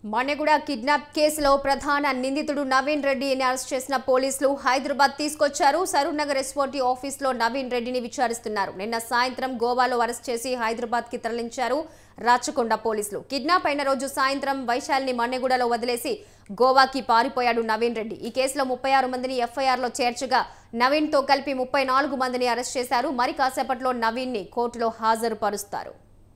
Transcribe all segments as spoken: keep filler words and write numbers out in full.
మణెగూడ kidnap కేసులో ప్రధాన నిందితుడు నవీన్ రెడ్డిని అరెస్ట్ చేసిన పోలీసులు హైదరాబాద్ తీసుకొచ్చారు. సరూర్ నగర్ ఎస్ఓటీ ఆఫీసులో నవీన్ రెడ్డిని విచారిస్తున్నారు. నిన్న సాయంత్రం గోవాలో అరెస్ట్ చేసి హైదరాబాద్ కి తరలించారు రాచకొండ పోలీసులు. కిడ్నాప్ అయిన రోజు సాయంత్రం వైశాలిని మణెగూడలో వదిలేసి గోవాకి పారిపోయాడు నవీన్ రెడ్డి. ఈ కేసులో ముప్పై ఆరు మందిని ఎఫ్ఐఆర్ లో చేర్చగా నవీన్ తో కలిపి ముప్పై నాలుగు మందిని అరెస్ట్ చేశారు. మరి కాసేపట్లో నవీన్ ని కోర్టులో హాజరుపరుస్తారు.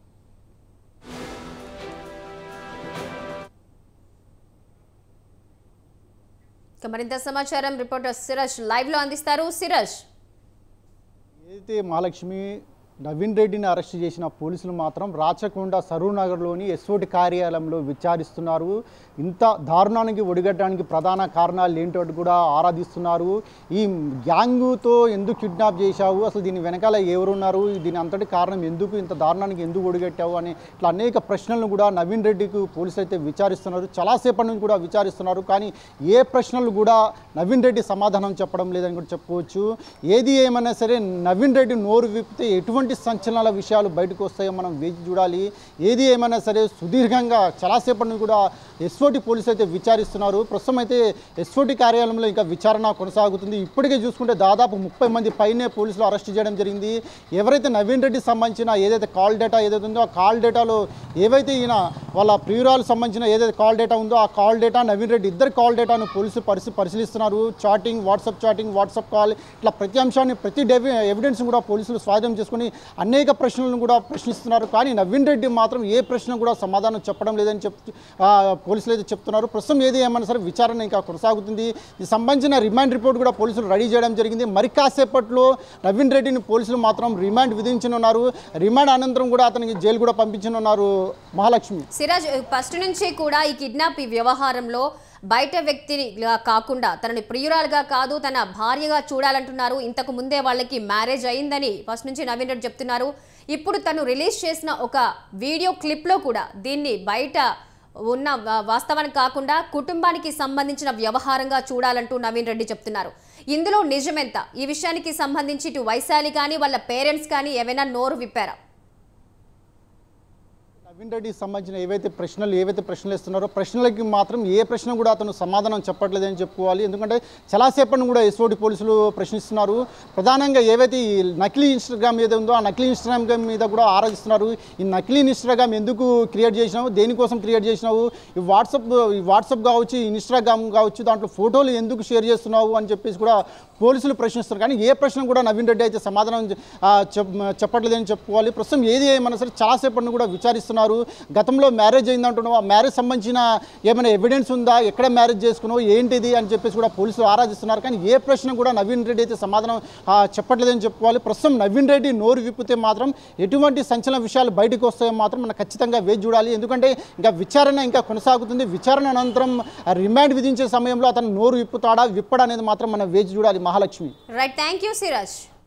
మరింత సమాచారం రిపోర్టర్ సిరాజ్ లైవ్ లో అందిస్తారు. సిరాజ్, ఏదైతే మహాలక్ష్మి నవీన్ రెడ్డిని అరెస్ట్ చేసిన పోలీసులు మాత్రం రాచకొండ సరూర్ నగర్లోని ఎస్ఓటి కార్యాలయంలో విచారిస్తున్నారు. ఇంత దారుణానికి ఒడిగట్టడానికి ప్రధాన కారణాలు ఏంటో కూడా ఆరాధిస్తున్నారు. ఈ గ్యాంగుతో ఎందుకు కిడ్నాప్ చేశావు, అసలు దీని వెనకాల ఎవరున్నారు, దీని అంతటి కారణం ఎందుకు, ఇంత దారుణానికి ఎందుకు ఒడిగట్టావు అని ఇట్లా అనేక ప్రశ్నలను కూడా నవీన్ రెడ్డికి పోలీసులు అయితే విచారిస్తున్నారు. చాలాసేపటి నుంచి కూడా విచారిస్తున్నారు. కానీ ఏ ప్రశ్నలు కూడా నవీన్ రెడ్డి సమాధానం చెప్పడం లేదని కూడా చెప్పుకోవచ్చు. ఏది ఏమైనా సరే నవీన్ రెడ్డి నోరు విప్పితే ఎటువంటి సంచలనాల విషయాలు బయటకు వస్తాయో మనం వేచి చూడాలి. ఏది ఏమైనా సరే సుదీర్ఘంగా చాలాసేపటి నుంచి కూడా ఎస్ఓటి పోలీసులు అయితే విచారిస్తున్నారు. ప్రస్తుతం అయితే ఎస్ఓటి కార్యాలయంలో ఇంకా విచారణ కొనసాగుతుంది. ఇప్పటికే చూసుకుంటే దాదాపు ముప్పై మంది పైనే పోలీసులు అరెస్ట్ చేయడం జరిగింది. ఎవరైతే నవీన్ రెడ్డికి సంబంధించిన ఏదైతే కాల్ డేటా ఏదైతే ఉందో ఆ కాల్ డేటాలో ఏవైతే ఈయన వాళ్ళ ప్రియురాలకు సంబంధించిన ఏదైతే కాల్ డేటా ఉందో ఆ కాల్ డేటా నవీన్ రెడ్డి ఇద్దరు కాల్ డేటాను పోలీసులు పరిశీ పరిశీలిస్తున్నారు. Chatting, WhatsApp chatting, WhatsApp call, ఇట్లా ప్రతి అంశాన్ని ప్రతి ఎవిడెన్స్ కూడా పోలీసులు స్వాధీనం చేసుకుని అనేక ప్రశ్నలను కూడా ప్రశ్నిస్తున్నారు. కానీ నవీన్ రెడ్డి మాత్రం ఏ ప్రశ్న కూడా సమాధానం చెప్పడం లేదని చెప్ పోలీసులు అయితే చెప్తున్నారు. ప్రస్తుతం ఏది ఏమన్నా సరే విచారణ ఇంకా కొనసాగుతుంది. ఈ సంబంధించిన రిమాండ్ రిపోర్ట్ కూడా పోలీసులు రెడీ చేయడం జరిగింది. మరి కాసేపట్లో నవీన్ రెడ్డిని పోలీసులు మాత్రం రిమాండ్ విధించనున్నారు. రిమాండ్ అనంతరం కూడా అతనికి జైలు కూడా పంపించనున్నారు. మహాలక్ష్మి, సిరాజ్, ఫస్ట్ నుంచి కూడా ఈ కిడ్నాప్ ఈ వ్యవహారంలో బయట వ్యక్తిగా కాకుండా తనని ప్రియురాలుగా కాదు తన భార్యగా చూడాలంటున్నారు. ఇంతకు ముందే వాళ్ళకి మ్యారేజ్ అయిందని ఫస్ట్ నుంచి నవీన్ రెడ్డి చెప్తున్నారు. ఇప్పుడు తను రిలీజ్ చేసిన ఒక వీడియో క్లిప్లో కూడా దీన్ని బయట ఉన్న వాస్తవానికి కాకుండా కుటుంబానికి సంబంధించిన వ్యవహారంగా చూడాలంటూ నవీన్ రెడ్డి చెప్తున్నారు. ఇందులో నిజమెంత? ఈ విషయానికి సంబంధించి ఇటు వైశాలి కానీ వాళ్ళ పేరెంట్స్ కానీ ఏమైనా నోరు విప్పారా? నవీన్ రెడ్డికి సంబంధించిన ఏవైతే ప్రశ్నలు ఏవైతే ప్రశ్నలు ఇస్తున్నారో ప్రశ్నలకి మాత్రం ఏ ప్రశ్న కూడా అతను సమాధానం చెప్పట్లేదని చెప్పుకోవాలి. ఎందుకంటే చాలాసేపటిని కూడా ఎస్ఓటి పోలీసులు ప్రశ్నిస్తున్నారు. ప్రధానంగా ఏవైతే ఈ నకిలీ ఇన్స్టాగ్రామ్ ఏదో ఉందో ఆ నకిలీ ఇన్స్టాగ్రామ్ మీద కూడా ఆరాధిస్తున్నారు. ఈ నకిలీ ఇన్స్టాగ్రామ్ ఎందుకు క్రియేట్ చేసినావు, దేనికోసం క్రియేట్ చేసినావు, ఈ వాట్సాప్ ఈ వాట్సాప్ కావచ్చు, ఇన్స్టాగ్రామ్ కావచ్చు, దాంట్లో ఫోటోలు ఎందుకు షేర్ చేస్తున్నావు అని చెప్పేసి కూడా పోలీసులు ప్రశ్నిస్తున్నారు. కానీ ఏ ప్రశ్న కూడా నవీన్ రెడ్డి అయితే సమాధానం చెప్పట్లేదని చెప్పుకోవాలి. ప్రస్తుతం ఏది ఏమన్నా సరే చాలాసేపటిని కూడా విచారిస్తున్నారు. గతంలో మ్యారేజ్ అయిందంటున్నావు, ఆ మ్యారేజ్ సంబంధించిన ఏమైనా ఎవిడెన్స్ ఉందా, ఎక్కడ మ్యారేజ్ చేసుకున్నావు, ఏంటిది అని చెప్పేసి కూడా పోలీసులు ఆరాధిస్తున్నారు. కానీ ఏ ప్రశ్న కూడా నవీన్ రెడ్డి అయితే సమాధానం చెప్పట్లేదని చెప్పుకోవాలి. ప్రస్తుతం నవీన్ రెడ్డి నోరు విప్పితే మాత్రం ఎటువంటి సంచలన విషయాలు బయటకు వస్తాయో మాత్రం మనం ఖచ్చితంగా వేచి చూడాలి. ఎందుకంటే ఇంకా విచారణ ఇంకా కొనసాగుతుంది. విచారణ అనంతరం రిమాండ్ విధించే సమయంలో అతను నోరు విప్పుతాడా విప్పడా అనేది మాత్రం మనం వేచి చూడాలి. Mahalakshmi, right, thank you Siraj.